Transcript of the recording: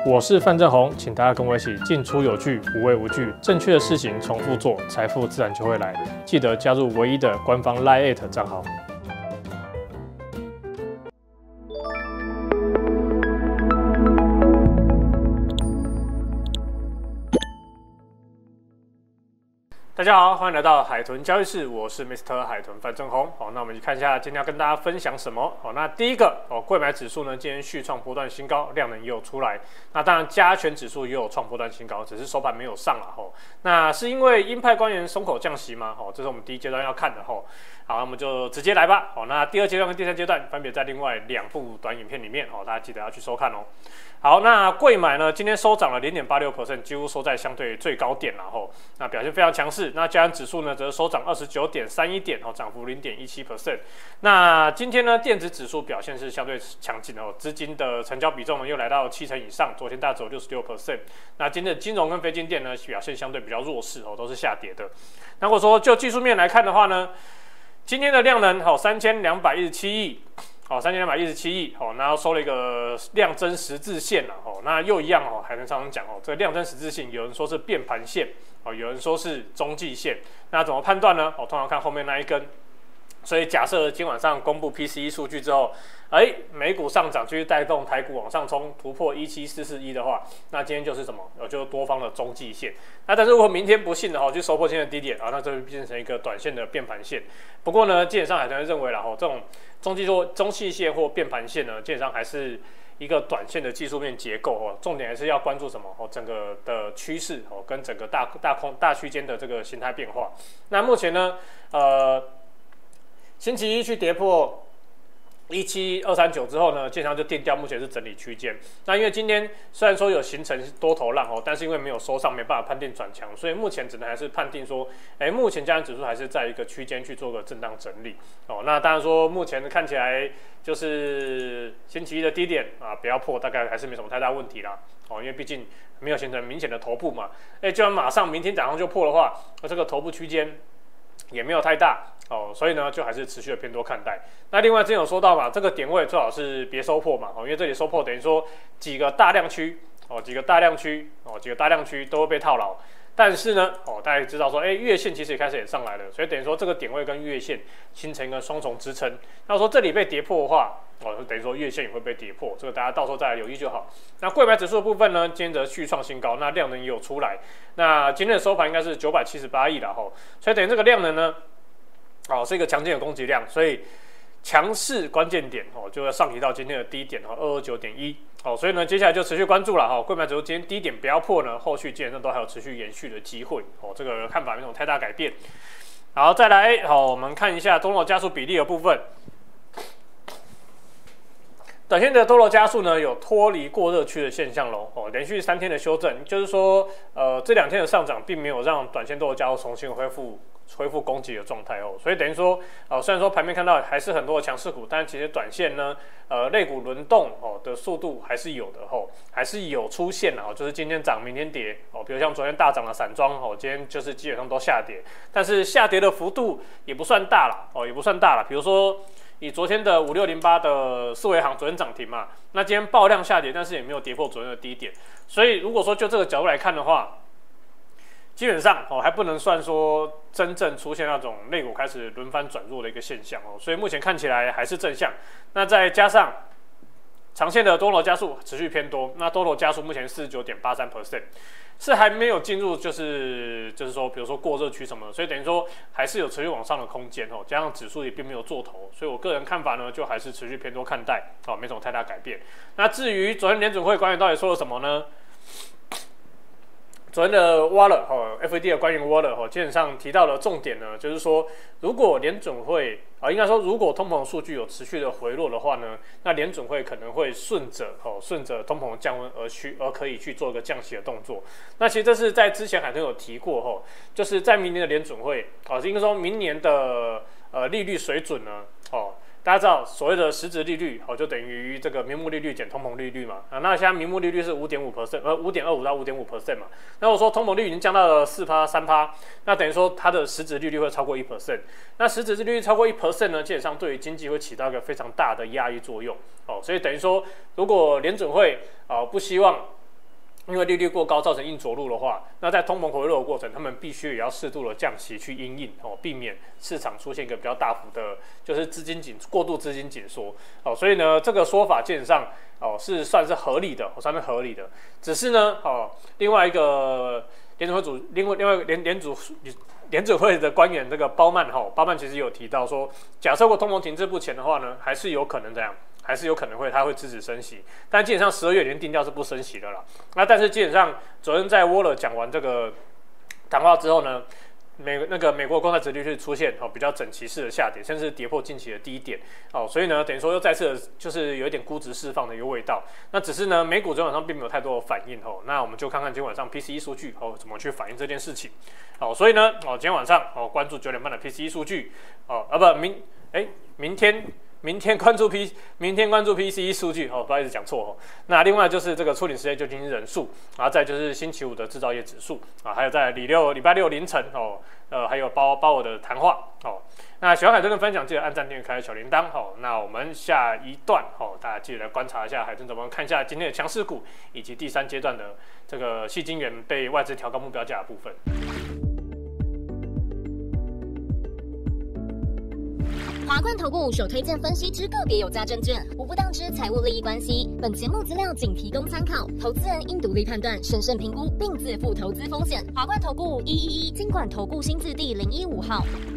我是范正宏，请大家跟我一起进出有据，无畏无惧，正确的事情重复做，财富自然就会来。记得加入唯一的官方 LINE@ 账号。大家好，欢迎来到海豚交易室，我是 Mr. 海豚范正宏。好，那我们去看一下今天要跟大家分享什么。好，那第一个柜买指数呢，今天续创波段新高，量能也有出来。那当然加权指数也有创波段新高，只是收盘没有上啦。那是因为鹰派官员松口降息吗？这是我们第一阶段要看的。好，那我们就直接来吧。好，那第二阶段跟第三阶段分别在另外2部短影片里面，大家记得要去收看哦。好，那柜买呢，今天收涨了 0.86%， 几乎收在相对最高点啦。那表现非常强势。那加权指数呢，则收涨 29.31 点，涨幅 0.17%。那今天呢，电子指数表现是相对强劲哦，资金的成交比重呢又来到70%以上，昨天大走 66%。那今天的金融跟非金电呢，表现相对比较弱势哦，都是下跌的。那如果说就技术面来看的话呢，今天的量能3217亿。3217亿，然后收了一个量增十字线了，那又一样还能常常讲这个量增十字线，有人说是变盘线，有人说是中继线，那怎么判断呢？通常看后面那一根。所以假设今晚上公布 PCE 数据之后，美股上涨继续带动台股往上冲，突破17441的话，那今天就是什么？就是多方的中继线。那但是如果明天不幸的去收破今天的低点那这就变成一个短线的变盘线。不过呢，基本上海豚认为啦，这种中继线或变盘线呢，基本上还是一个短线的技术面结构重点还是要关注什么整个的趋势跟整个大区间的这个形态变化。那目前呢，星期一去跌破17239之后呢，基本上就定调目前是整理区间。那因为今天虽然说有形成多头浪但是因为没有收上，没办法判定转强，所以目前只能还是判定说，目前加权指数还是在一个区间去做个震荡整理那当然说目前看起来就是星期一的低点不要破，大概还是没什么太大问题啦因为毕竟没有形成明显的头部嘛。就算马上明天早上就破的话，这个头部区间也没有太大所以呢，就还是持续的偏多看待。那另外之前有说到嘛，这个点位最好是别收破嘛因为这里收破等于说几个大量区都会被套牢。但是呢大家知道说月线其实也开始也上来了，所以等于说这个点位跟月线形成一个双重支撑。那说这里被跌破的话等于说月线也会被跌破，这个大家到时候再来留意就好。那柜买指数的部分呢，今天则续创新高，那量能也有出来。那今天的收盘应该是978亿啦所以等于这个量能呢是一个强劲的攻击量，所以强势关键点就要上移到今天的低点229.1所以呢接下来就持续关注了柜买指数今天低点不要破呢，后续基本上都还有持续延续的机会这个看法没有太大改变。好，再来我们看一下多头加速比例的部分。短线的多头加速呢，有脱离过热区的现象喽连续3天的修正，就是说这2天的上涨并没有让短线多头加速重新恢复攻击的状态所以等于说虽然说盘面看到还是很多的强势股，但其实短线呢类股轮动的速度还是有的还是有出现了就是今天涨明天跌比如像昨天大涨的散装今天就是基本上都下跌，但是下跌的幅度也不算大啦比如说以昨天的5608的四维航昨天涨停嘛，那今天爆量下跌，但是也没有跌破昨天的低点，所以如果说就这个角度来看的话，基本上还不能算说真正出现那种类股开始轮番转弱的一个现象所以目前看起来还是正向。那再加上长线的多头加速持续偏多，那多头加速目前 49.83%， 是还没有进入就是说比如说过热区什么的，所以等于说还是有持续往上的空间加上指数也并没有做头，所以我个人看法呢就还是持续偏多看待没什么太大改变。那至于昨天联准会官员到底说了什么呢？昨天的 Waller FED 的官员 Waller基本上提到的重点呢，就是说如果联准会应该说如果通膨数据有持续的回落的话呢，那联准会可能会顺着通膨降温而可以去做一个降息的动作。那其实这是在之前海豚有提过就是在明年的联准会应该说明年的利率水准呢大家知道所谓的实质利率就等于这个名目利率减通膨利率嘛那现在名目利率是 5.5% 5.25% 到 5.5% 嘛，那我说通膨率已经降到了 4% 3%， 那等于说它的实质利率会超过 1%， 那实质利率超过 1% 呢，基本上对于经济会起到一个非常大的压抑作用所以等于说如果联准会不希望因为利率过高造成硬着陆的话，那在通膨回落的过程，他们必须也要适度的降息去因应避免市场出现一个比较大幅的，就是过度资金紧缩所以呢，这个说法基本上是算是合理的，算是合理的。只是呢另外一个联准会的官员这个鲍曼其实有提到说，假设过通膨停滞不前的话呢，还是有可能这样。还是有可能他会支持升息，但基本上12月已经定调是不升息的啦。那但是基本上昨天在沃勒讲完这个谈话之后呢，美国公债殖利率出现比较整齐式的下跌，甚至跌破近期的低点所以呢等于说又再次就是有一点估值释放的一个味道。那只是呢美股昨天晚上并没有太多的反应那我们就看看今天晚上 PCE 数据怎么去反映这件事情所以呢今天晚上关注9点半的 PCE 数据明天关注 PCE 数据不好意思讲错那另外就是这个初领失业救济金人数，然后再就是星期五的制造业指数还有在礼拜六凌晨还有包我的谈话那喜欢海豚的分享，记得按赞、订阅、开小铃铛那我们下一段大家记得来观察一下海豚怎么看一下今天的强势股，以及第3阶段的这个矽晶圆被外资调高目标价的部分。 华冠投顾首推荐分析之个别有价证券，无不当之财务利益关系。本节目资料仅提供参考，投资人应独立判断、审慎评估，并自负投资风险。华冠投顾111金管投顾新字第015号。